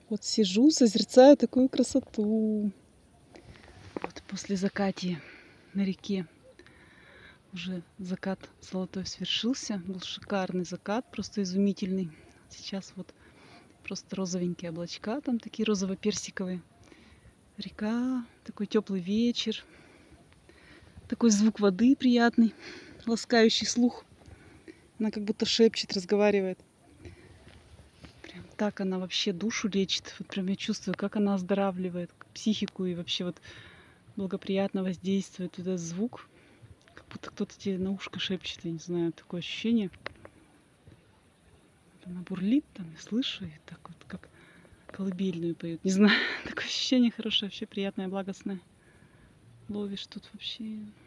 Вот сижу, созерцаю такую красоту. Вот после закатия на реке. Уже закат золотой свершился. Был шикарный закат, просто изумительный. Сейчас вот просто розовенькие облачка, там такие розово-персиковые. Река, такой теплый вечер. Такой звук воды приятный, ласкающий слух. Она как будто шепчет, разговаривает. Прям так она вообще душу лечит. Вот прям я чувствую, как она оздоравливает психику и вообще вот благоприятно воздействует. Вот этот звук, как будто кто-то тебе на ушко шепчет, я не знаю, такое ощущение. Она бурлит там, я слышу, и так вот как колыбельную поет. Не знаю, такое ощущение хорошее, вообще приятное, благостное. Ловишь тут вообще